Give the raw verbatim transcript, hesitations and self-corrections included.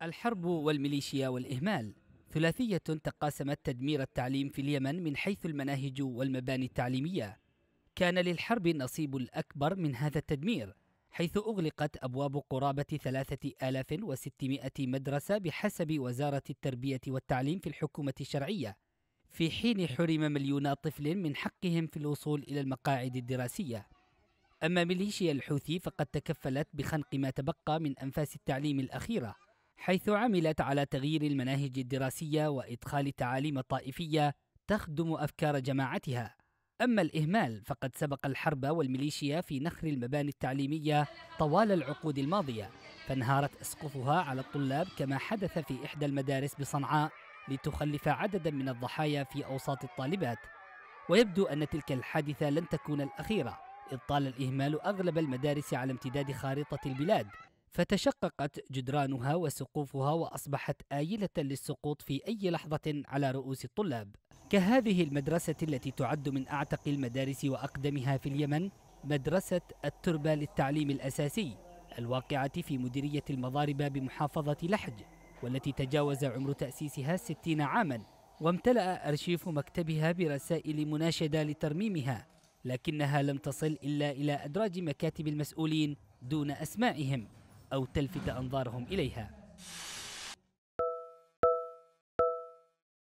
الحرب والميليشيا والإهمال ثلاثية تقاسمت تدمير التعليم في اليمن من حيث المناهج والمباني التعليمية. كان للحرب النصيب الأكبر من هذا التدمير، حيث أغلقت أبواب قرابة ثلاثة آلاف وستمائة مدرسة بحسب وزارة التربية والتعليم في الحكومة الشرعية، في حين حرم مليونات طفل من حقهم في الوصول إلى المقاعد الدراسية. أما ميليشيا الحوثي فقد تكفلت بخنق ما تبقى من أنفاس التعليم الأخيرة، حيث عملت على تغيير المناهج الدراسية وإدخال تعاليم طائفية تخدم أفكار جماعتها. أما الإهمال فقد سبق الحرب والميليشيا في نخر المباني التعليمية طوال العقود الماضية، فانهارت أسقفها على الطلاب كما حدث في إحدى المدارس بصنعاء، لتخلف عددا من الضحايا في أوساط الطالبات. ويبدو أن تلك الحادثة لن تكون الأخيرة، إذ طال الإهمال أغلب المدارس على امتداد خارطة البلاد، فتشققت جدرانها وسقوفها وأصبحت آيلة للسقوط في أي لحظة على رؤوس الطلاب. كهذه المدرسة التي تعد من أعتق المدارس وأقدمها في اليمن، مدرسة التربة للتعليم الأساسي الواقعة في مديرية المضاربة بمحافظة لحج، والتي تجاوز عمر تأسيسها ستين عاما، وامتلأ أرشيف مكتبها برسائل مناشدة لترميمها، لكنها لم تصل إلا إلى أدراج مكاتب المسؤولين دون أسمائهم أو تلفت أنظارهم إليها.